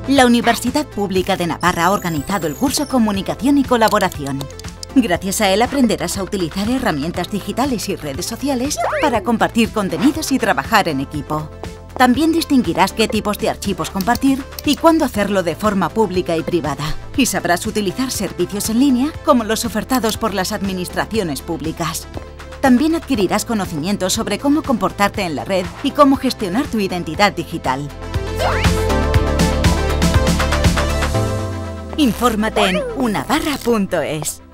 La Universidad Pública de Navarra ha organizado el curso Comunicación y Colaboración. Gracias a él aprenderás a utilizar herramientas digitales y redes sociales para compartir contenidos y trabajar en equipo. También distinguirás qué tipos de archivos compartir y cuándo hacerlo de forma pública y privada. Y sabrás utilizar servicios en línea como los ofertados por las administraciones públicas. También adquirirás conocimientos sobre cómo comportarte en la red y cómo gestionar tu identidad digital. Infórmate en unavarra.es.